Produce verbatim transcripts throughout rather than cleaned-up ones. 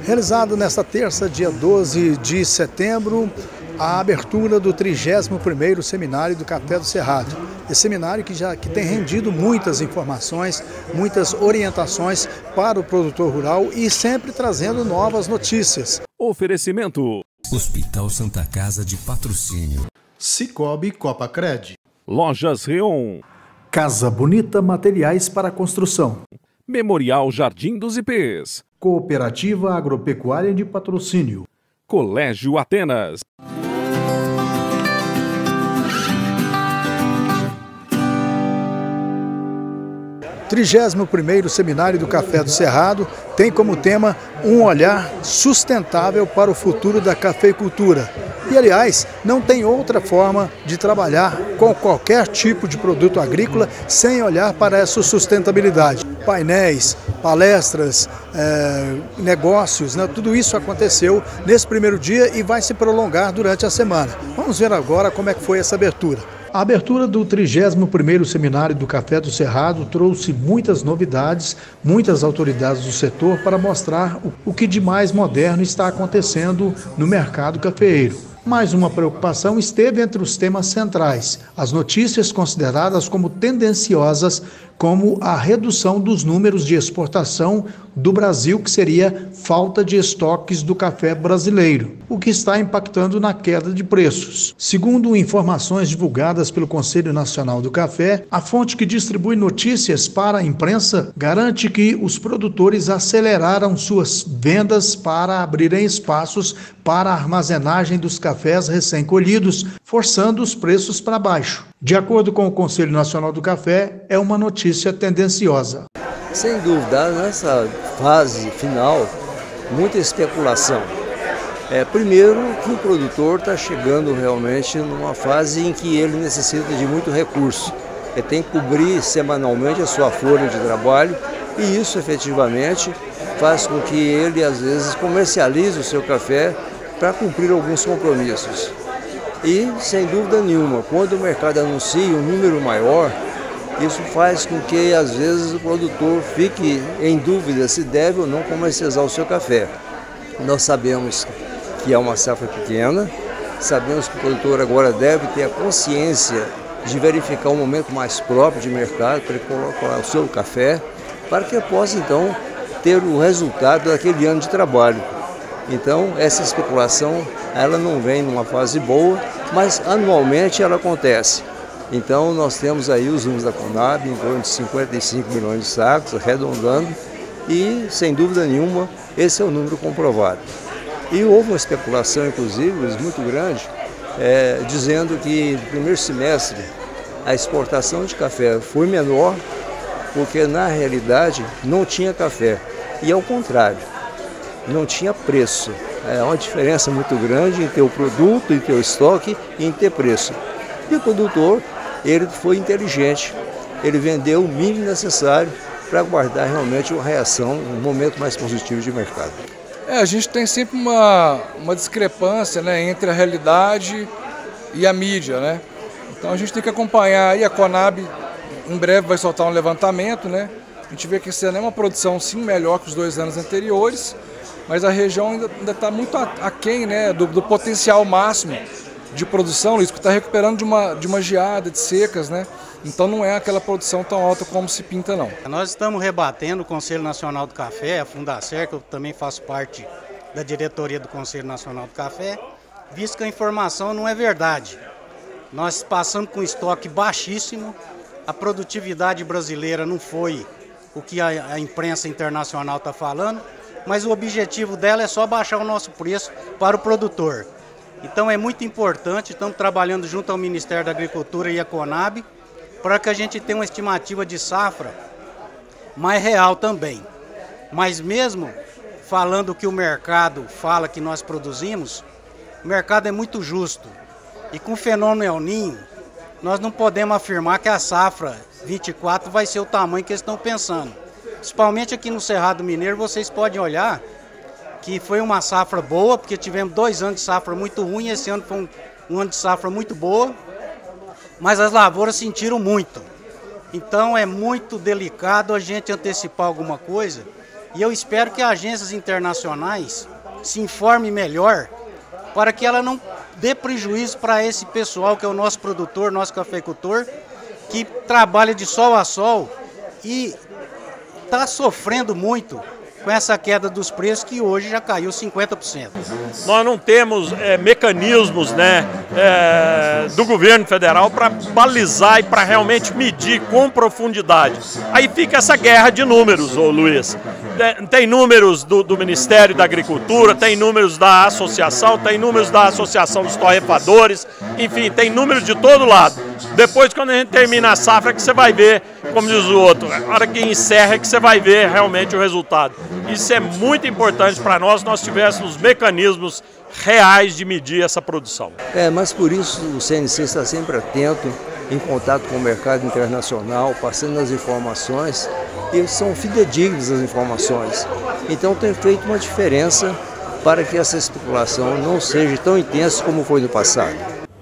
Realizado nesta terça, dia doze de setembro, a abertura do trigésimo primeiro Seminário do Café do Cerrado. Esse seminário que já que tem rendido muitas informações, muitas orientações para o produtor rural e sempre trazendo novas notícias. Oferecimento: Hospital Santa Casa de Patrocínio, Cicobi Copacred, Lojas Reon, Casa Bonita Materiais para Construção, Memorial Jardim dos Ipês, Cooperativa Agropecuária de Patrocínio, Colégio Atenas. trigésimo primeiro Seminário do Café do Cerrado tem como tema um olhar sustentável para o futuro da cafeicultura. E, aliás, não tem outra forma de trabalhar com qualquer tipo de produto agrícola sem olhar para essa sustentabilidade. Painéis, palestras, é, negócios, né? Tudo isso aconteceu nesse primeiro dia e vai se prolongar durante a semana. Vamos ver agora como é que foi essa abertura. A abertura do trigésimo primeiro Seminário do Café do Cerrado trouxe muitas novidades, muitas autoridades do setor para mostrar o que de mais moderno está acontecendo no mercado cafeeiro. Mais uma preocupação esteve entre os temas centrais, as notícias consideradas como tendenciosas, como a redução dos números de exportação do Brasil, que seria falta de estoques do café brasileiro, o que está impactando na queda de preços. Segundo informações divulgadas pelo Conselho Nacional do Café, a fonte que distribui notícias para a imprensa garante que os produtores aceleraram suas vendas para abrirem espaços para a armazenagem dos cafés recém-colhidos, forçando os preços para baixo. De acordo com o Conselho Nacional do Café, é uma notícia tendenciosa. Sem dúvida, nessa fase final, muita especulação. É, primeiro, que o produtor está chegando realmente numa fase em que ele necessita de muito recurso. Ele tem que cobrir semanalmente a sua folha de trabalho e isso efetivamente faz com que ele às vezes comercialize o seu café para cumprir alguns compromissos. E, sem dúvida nenhuma, quando o mercado anuncia um número maior, isso faz com que, às vezes, o produtor fique em dúvida se deve ou não comercializar o seu café. Nós sabemos que é uma safra pequena, sabemos que o produtor agora deve ter a consciência de verificar um momento mais próprio de mercado para ele colocar o seu café, para que possa, então, ter o resultado daquele ano de trabalho. Então, essa especulação, ela não vem numa fase boa, mas anualmente ela acontece. Então, nós temos aí os números da Conab, em torno de cinquenta e cinco milhões de sacos, arredondando, e, sem dúvida nenhuma, esse é o número comprovado. E houve uma especulação, inclusive, muito grande, é, dizendo que no primeiro semestre a exportação de café foi menor, porque, na realidade, não tinha café. E, ao contrário, não tinha preço. É uma diferença muito grande em ter o produto, em ter o estoque e em ter preço. E o produtor, ele foi inteligente, ele vendeu o mínimo necessário para guardar realmente uma reação, um momento mais positivo de mercado. É, a gente tem sempre uma, uma discrepância, né, entre a realidade e a mídia, né? Então a gente tem que acompanhar aí, a Conab em breve vai soltar um levantamento, né? A gente vê que esse ano é uma produção sim melhor que os dois anos anteriores, mas a região ainda está muito aquém, né, do, do potencial máximo de produção, Luiz, que está recuperando de uma, de uma geada, de secas, né? Então não é aquela produção tão alta como se pinta, não. Nós estamos rebatendo o Conselho Nacional do Café, a Fundacer, que eu também faço parte da diretoria do Conselho Nacional do Café, visto que a informação não é verdade. Nós passamos com estoque baixíssimo, a produtividade brasileira não foi o que a, a imprensa internacional está falando, mas o objetivo dela é só baixar o nosso preço para o produtor. Então é muito importante, estamos trabalhando junto ao Ministério da Agricultura e a Conab, para que a gente tenha uma estimativa de safra mais real também. Mas mesmo falando que o mercado fala que nós produzimos, o mercado é muito justo. E com o fenômeno El Niño, nós não podemos afirmar que a safra vinte e quatro vai ser o tamanho que eles estão pensando. Principalmente aqui no Cerrado Mineiro, vocês podem olhar que foi uma safra boa, porque tivemos dois anos de safra muito ruim, esse ano foi um, um ano de safra muito boa, mas as lavouras sentiram muito. Então é muito delicado a gente antecipar alguma coisa E eu espero que agências internacionais se informem melhor para que ela não dê prejuízo para esse pessoal que é o nosso produtor, nosso cafeicultor, que trabalha de sol a sol e está sofrendo muito com essa queda dos preços que hoje já caiu cinquenta por cento. Nós não temos é, mecanismos, né, é, do governo federal para balizar e para realmente medir com profundidade. Aí fica essa guerra de números, ô Luiz. Tem números do, do Ministério da Agricultura, tem números da associação, tem números da Associação dos Torrefadores, enfim, tem números de todo lado. Depois, quando a gente termina a safra, que você vai ver, como diz o outro, a hora que encerra é que você vai ver realmente o resultado. Isso é muito importante para nós, nós tivéssemos mecanismos reais de medir essa produção. É, mas por isso o C N C está sempre atento, em contato com o mercado internacional, passando as informações, e eles são fidedignos as informações. Então tem feito uma diferença para que essa especulação não seja tão intensa como foi no passado.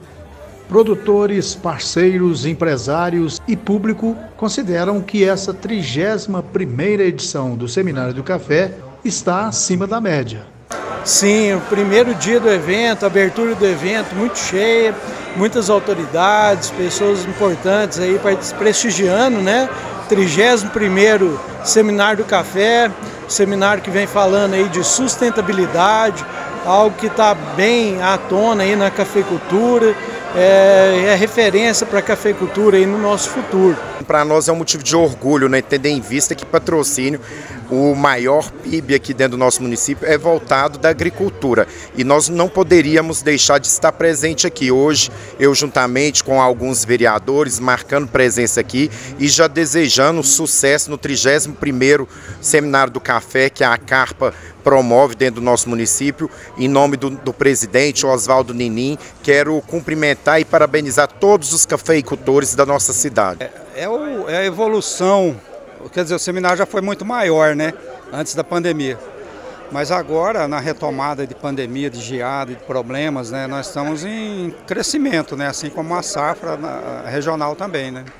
Produtores, parceiros, empresários e público consideram que essa trigésima primeira edição do Seminário do Café está acima da média. Sim, o primeiro dia do evento, a abertura do evento muito cheia, muitas autoridades, pessoas importantes aí prestigiando, né? trigésimo primeiro Seminário do Café, seminário que vem falando aí de sustentabilidade, algo que está bem à tona aí na cafeicultura. É, é referência para a cafeicultura aí no nosso futuro. Para nós é um motivo de orgulho, né, tendo em vista que Patrocínio, o maior P I B aqui dentro do nosso município, é voltado da agricultura. E nós não poderíamos deixar de estar presente aqui. Hoje, eu juntamente com alguns vereadores, marcando presença aqui e já desejando sucesso no trigésimo primeiro Seminário do Café, que a Carpa promove dentro do nosso município. Em nome do, do presidente Oswaldo Ninim, quero cumprimentar e parabenizar todos os cafeicultores da nossa cidade. É, é, o, é a evolução, quer dizer, o seminário já foi muito maior, né, antes da pandemia. Mas agora, na retomada de pandemia, de geada, de problemas, né, nós estamos em crescimento, né, assim como a safra na, regional também, né.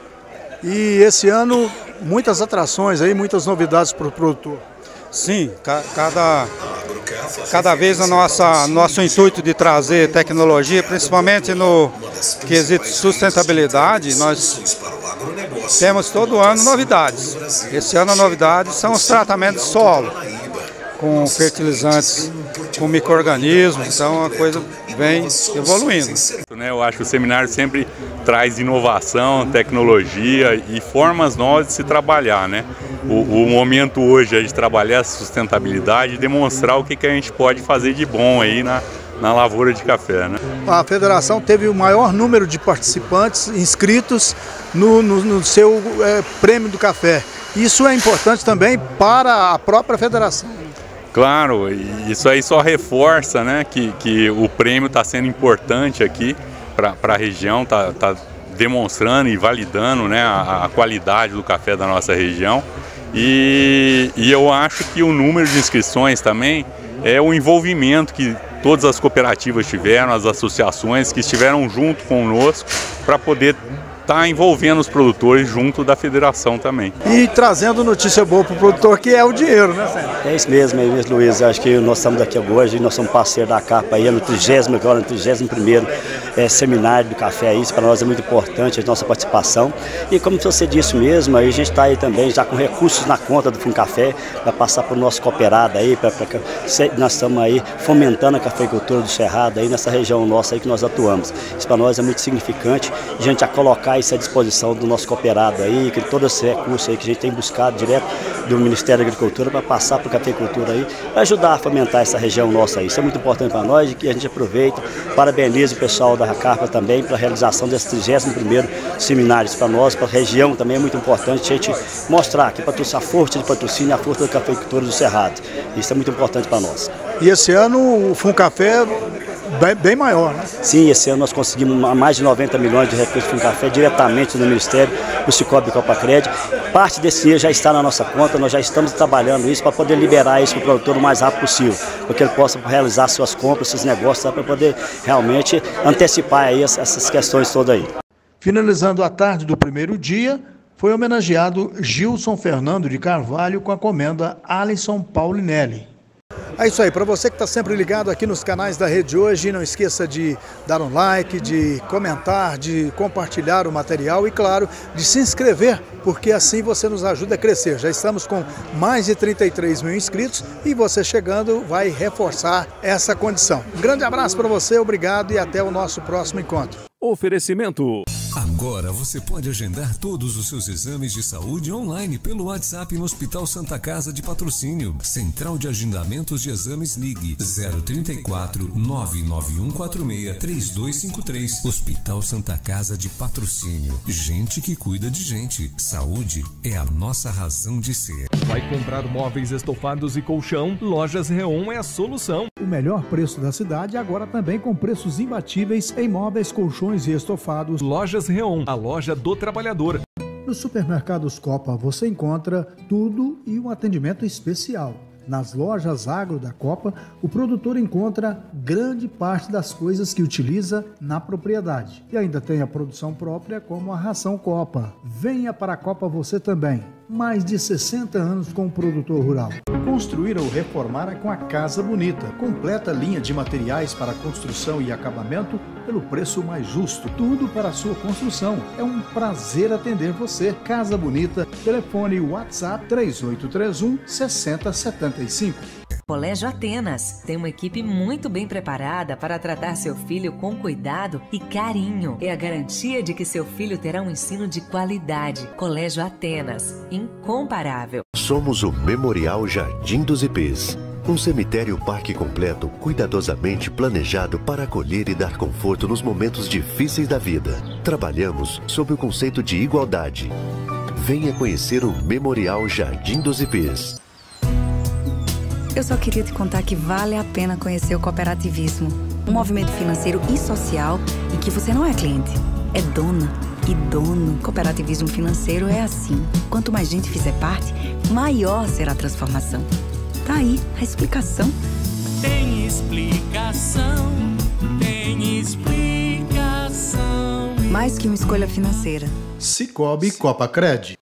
E esse ano, muitas atrações aí, muitas novidades para o produtor. Sim, cada, cada vez a nossa, nosso intuito de trazer tecnologia, principalmente no quesito sustentabilidade, nós temos todo ano novidades. Esse ano a novidade são os tratamentos de solo, com fertilizantes, com micro-organismos, então a coisa vem evoluindo. Eu acho que o seminário sempre traz inovação, tecnologia e formas novas de se trabalhar, né? O, o momento hoje é de trabalhar a sustentabilidade e demonstrar o que, que a gente pode fazer de bom aí na, na lavoura de café, né? A federação teve o maior número de participantes inscritos no, no, no seu é, prêmio do café. Isso é importante também para a própria federação. Claro, isso aí só reforça, né, que, que o prêmio está sendo importante aqui para a região, está tá demonstrando e validando, né, a, a qualidade do café da nossa região. E, e eu acho que o número de inscrições também é o envolvimento que todas as cooperativas tiveram, as associações que estiveram junto conosco para poder estar envolvendo os produtores junto da federação também. E trazendo notícia boa para o produtor, que é o dinheiro, né, Sérgio? É isso mesmo, é isso, Luiz. Acho que nós estamos aqui hoje, nós somos parceiros da Carpa aí, no trigésimo, agora no trigésimo primeiro é, Seminário do Café. Isso para nós é muito importante, a nossa participação. E como você disse mesmo, aí a gente está aí também já com recursos na conta do Funcafé, para passar para o nosso cooperado aí, pra, pra, nós estamos aí fomentando a cafeicultura do Cerrado aí nessa região nossa aí que nós atuamos. Isso para nós é muito significante, a gente já colocar isso à disposição do nosso cooperado aí, que todo esse recurso aí que a gente tem buscado direto do Ministério da Agricultura para passar para a cafeicultura aí, para ajudar a fomentar essa região nossa aí. Isso é muito importante para nós e que a gente aproveita, parabeniza o pessoal da Carpa também pela realização desse trigésimo primeiro seminário. Para nós, para a região também é muito importante a gente mostrar que a força de patrocínio e a força da cafeicultura do Cerrado. Isso é muito importante para nós. E esse ano o Funcafé bem, bem maior, né? Sim, esse ano nós conseguimos mais de noventa milhões de recursos do Funcafé diretamente do Ministério, do Cicobi Copacred. Parte desse dinheiro já está na nossa conta, nós já estamos trabalhando isso para poder liberar isso para o produtor o mais rápido possível, para que ele possa realizar suas compras, seus negócios, para poder realmente antecipar aí essas questões todas aí. Finalizando a tarde do primeiro dia, foi homenageado Gilson Fernando de Carvalho com a comenda Alisson Paulinelli. É isso aí, para você que está sempre ligado aqui nos canais da Rede Hoje, não esqueça de dar um like, de comentar, de compartilhar o material e, claro, de se inscrever, porque assim você nos ajuda a crescer. Já estamos com mais de trinta e três mil inscritos e você chegando vai reforçar essa condição. Um grande abraço para você, obrigado e até o nosso próximo encontro. Oferecimento. Agora você pode agendar todos os seus exames de saúde online pelo WhatsApp no Hospital Santa Casa de Patrocínio. Central de Agendamentos de Exames, ligue zero trinta e quatro, nove nove um quatro seis, três dois cinco três. Hospital Santa Casa de Patrocínio. Gente que cuida de gente. Saúde é a nossa razão de ser. Vai comprar móveis estofados e colchão? Lojas Reon é a solução. O melhor preço da cidade agora também com preços imbatíveis em móveis, colchões e estofados. Lojas Reon, a loja do trabalhador. Nos supermercados Copa você encontra tudo e um atendimento especial. Nas lojas Agro da Copa, o produtor encontra grande parte das coisas que utiliza na propriedade. E ainda tem a produção própria, como a ração Copa. Venha para a Copa você também. Mais de sessenta anos com o produtor rural. Construir ou reformar é com a Casa Bonita. Completa linha de materiais para construção e acabamento pelo preço mais justo. Tudo para a sua construção. É um prazer atender você. Casa Bonita, telefone WhatsApp três oito três um, seis zero sete cinco. Colégio Atenas tem uma equipe muito bem preparada para tratar seu filho com cuidado e carinho. É a garantia de que seu filho terá um ensino de qualidade. Colégio Atenas, incomparável. Somos o Memorial Jardim dos Ipês. Um cemitério parque completo, cuidadosamente planejado para acolher e dar conforto nos momentos difíceis da vida. Trabalhamos sob o conceito de igualdade. Venha conhecer o Memorial Jardim dos Ipês. Eu só queria te contar que vale a pena conhecer o cooperativismo. Um movimento financeiro e social em que você não é cliente, é dona e dono. Cooperativismo financeiro é assim. Quanto mais gente fizer parte, maior será a transformação. Tá aí a explicação. Tem explicação, tem explicação. Mais que uma escolha financeira. Cicobi Copacred.